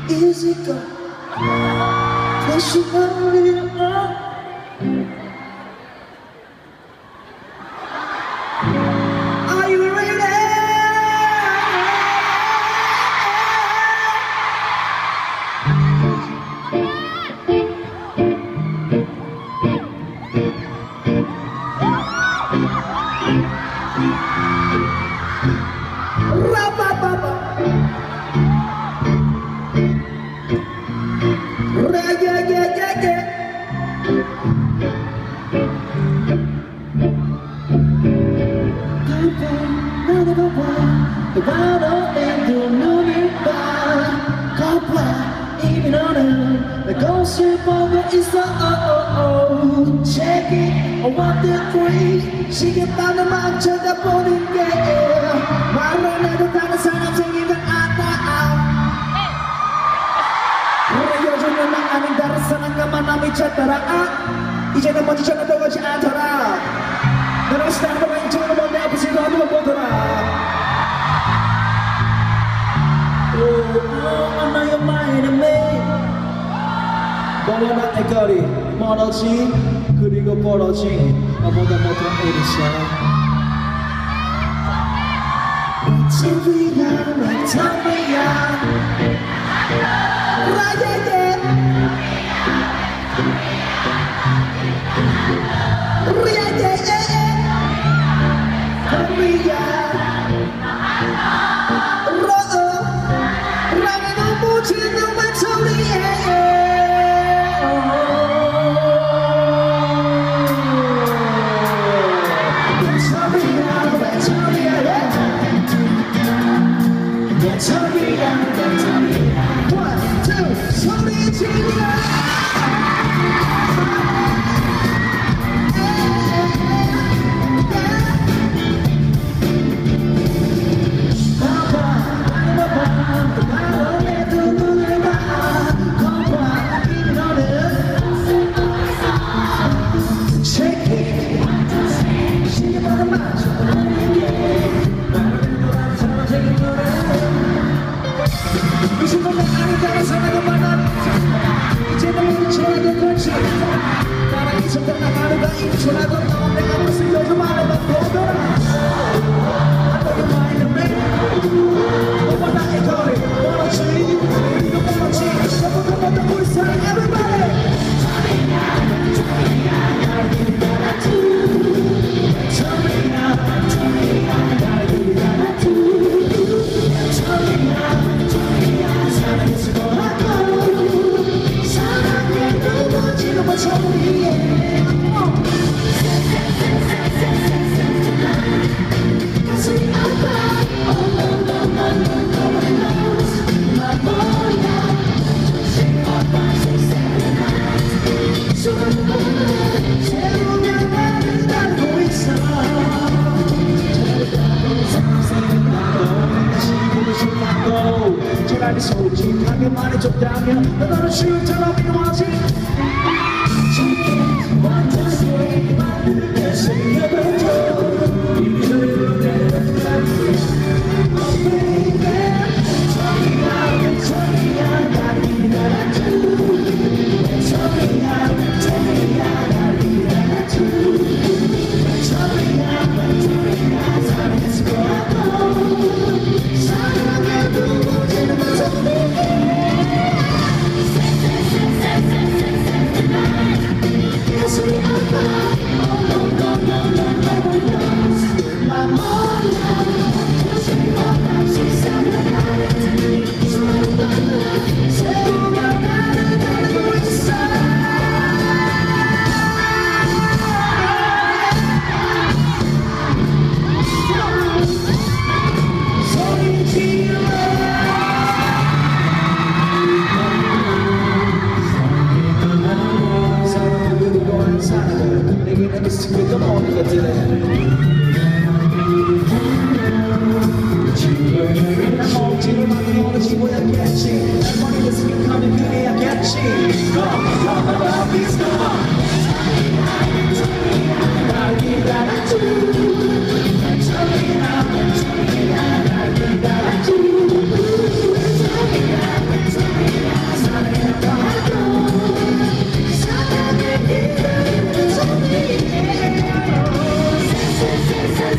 easy go. Push it a little up. Are you ready? Ra-ba-ba-ba. Ra-yeah-yeah-yeah-yeah. 이미 너는 내 것을 보고 있어. Check it, 1, 2, 3. 시계바늘 막 쳐다보는 게 말을 해도 다른 사람 생기면 안다. 우리 요즘은 난 아닌 다른 사람과 남이 찾더라. 이제는 먼저 전화도 오지 않더라. 너랑 스타일과 왼쪽으로 먼 내 앞에 시도하는 걸 보더라. I know you're mine and me. 너와 나의 거리 멀어진 그리고 벌어진 나보다 못한 우리 사랑. TV야 왜 TV야 라예예 제발 솔직하게 말해줬다면 너는 쉴처럼 이루어지.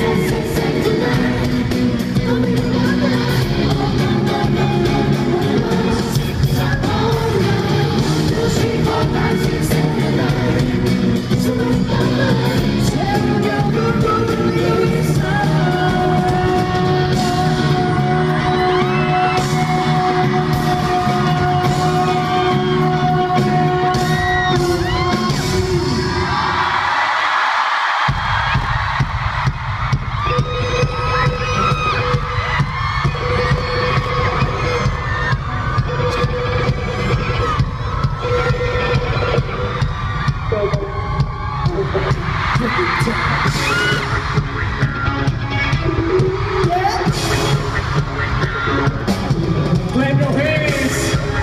Clap your hands.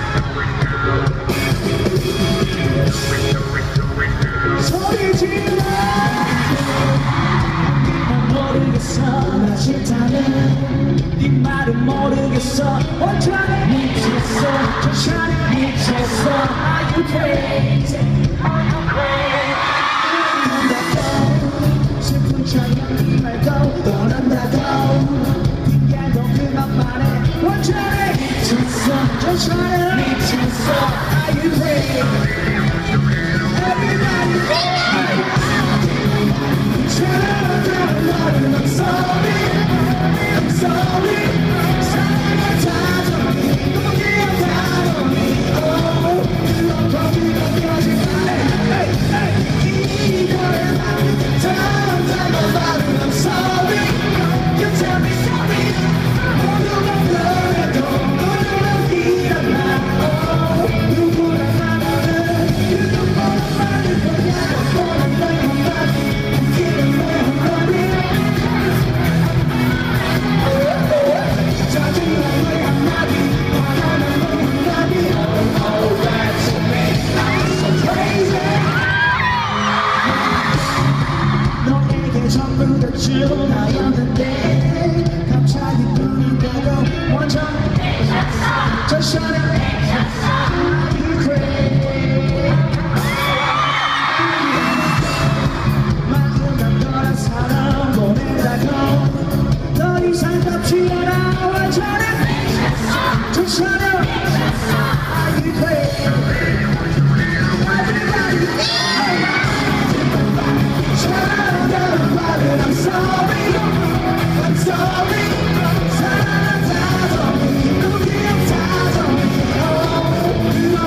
소리 질러. 난 모르겠어. 나 싫다는 네 말은 모르겠어. 완전히 미쳤어. 천천히 미쳤어. Are you crazy? Are you crazy? 슬픈 척이 말고 떠난다고. 핑계도 그만 말해. 완전히 미쳤어. 천천히 미쳤어. Are you crazy? Everybody I'm sorry, I'm sorry. 사랑은 다 정리, 꿈이 다 정리. Oh, 이런 거기가 펴지네. Hey, hey, 이거를 말이 잠자고 말은 I'm sorry. You tell me sorry. 모두가 변해도 모두는 일어나. Oh, 누구나 하나는 누구보다 많을 거야. 너보다 널 한마디, 웃기는 내 한마디. 너에게 전부 다 준 나였는데 갑자기 눈이 되고 완전 전션에 Are you crazy? 마음만 너란 사람 보내다고 더 이상 갚지 않아 완전히 전션에 Are you crazy? I'm sorry, I'm sorry. 사랑은 다 정리, 꿈이 다 정리.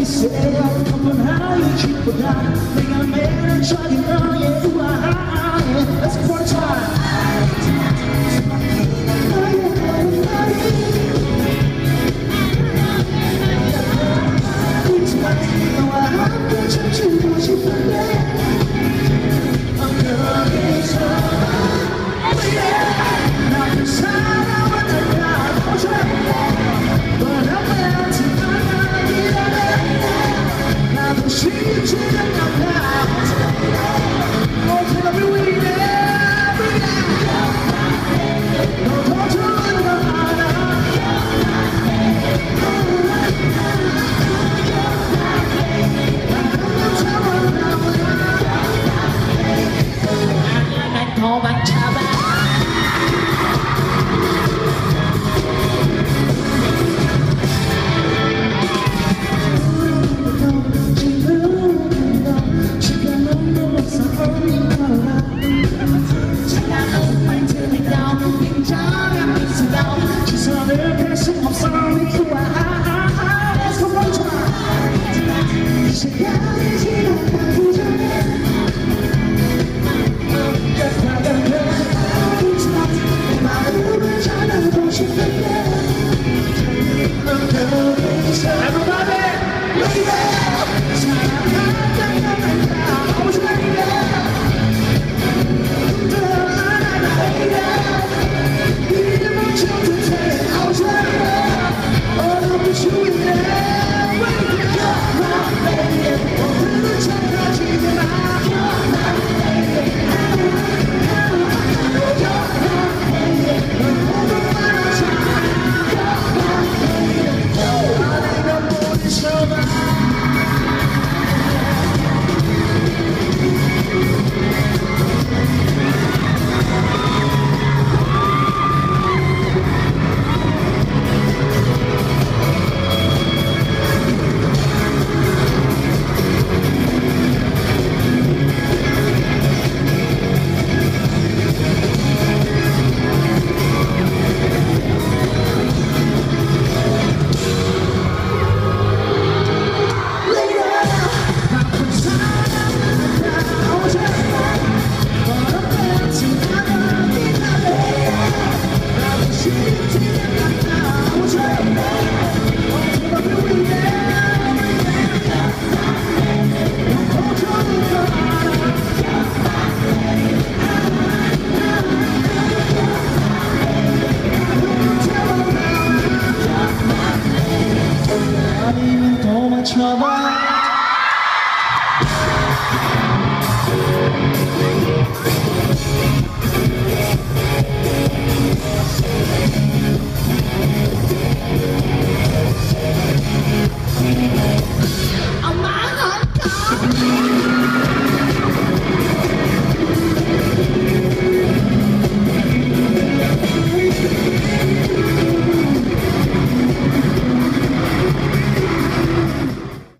있어야 뻔뻔하게 기쁘다 내가 매일을 저기 너의 우아함에 Let's party time